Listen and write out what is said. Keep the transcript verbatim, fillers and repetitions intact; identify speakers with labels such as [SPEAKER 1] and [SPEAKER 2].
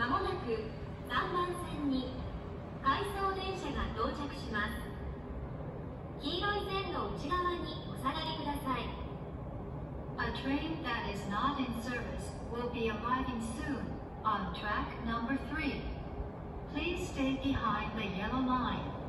[SPEAKER 1] まもなくさんばん線に回送電車が到着します。黄色い線の内側にお下がりください。A train that is not in service will be arriving soon on track number three. Please stay behind the yellow line.